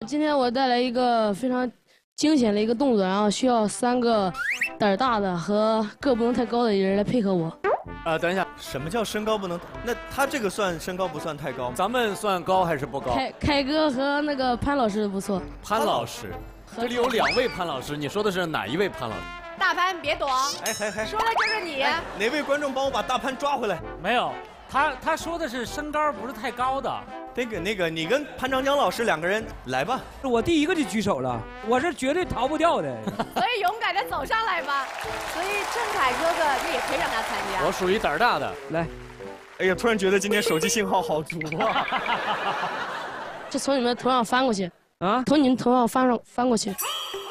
今天我带来一个非常惊险的一个动作，然后需要3个胆儿大的和个不能太高的人来配合我。 等一下， 什么叫身高不能？那他这个算身高不算太高？ 咱们算高还是不高？ 凯哥和那个潘老师不错。 潘老师，这里有2位潘老师，你说的是哪一位潘老师？ 大潘别躲， 还说的就是你。 哪位观众帮我把大潘抓回来？ 没有，他说的是身高不是太高的。 那个，你跟潘长江老师2个人来吧。 我第一个就举手了，我是绝对逃不掉的。 所以勇敢的走上来吧。所以郑恺哥哥，你也可以让他参加。 我属于胆儿大的， 来。 哎呀，突然觉得今天手机信号好足啊！ 就从你们头上翻过去啊， 从你们头上翻过去。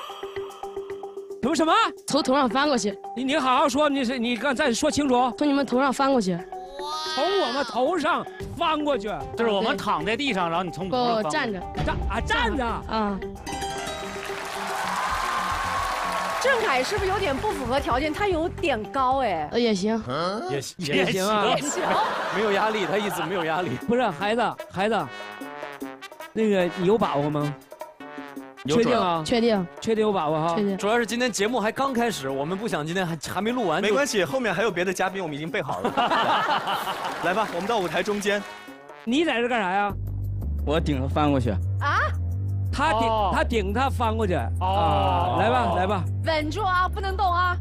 什么？ 从头上翻过去。 你好好说，你刚再说清楚。 从你们头上翻过去。 从我们头上翻过去， 就是我们躺在地上，然后你从头上翻过去。 站着。 站着啊。 郑恺是不是有点不符合条件？他有点高哎。 也行。 也行啊。 也行。 没有压力，他意思没有压力。 不是孩子，那个你有把握吗？确定啊？ 确定有把握哈。 确定。 主要是今天节目还刚开始，我们不想今天还没录完。 没关系，后面还有别的嘉宾，我们已经备好了。来吧，我们到舞台中间。 你在这干啥呀？ 我顶着翻过去。 啊？ 他顶他翻过去。哦。来吧。 稳住啊，不能动啊。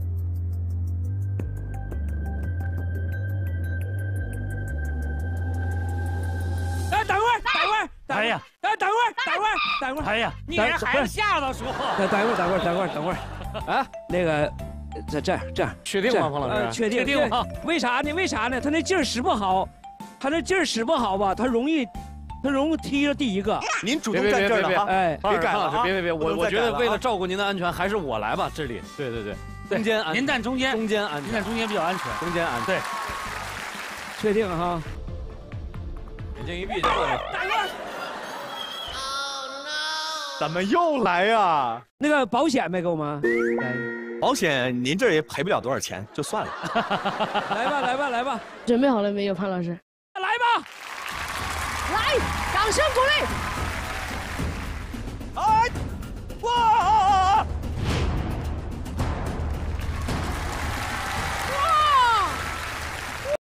哎，等会儿。 哎呀， 等会儿。 哎呀，你让孩子吓到说。 等会儿。啊，那个，这样。 确定吗，彭老师？ 确定吗？为啥呢？他那劲儿使不好，吧，他容易踢了第一个。 您主动站这儿了哈。 哎， 别改了啊！ 别，我觉得为了照顾您的安全，还是我来吧。这里，对，中间安全。 您站中间， 中间安全。 您站中间比较安全。 中间安全。 对， 确定哈。 眼睛一闭就过来。 怎么又来呀？ 那个保险没给我们？ 保险您这也赔不了多少钱，就算了。 来吧。 准备好了没有，潘老师？ 来吧。 来，掌声鼓励。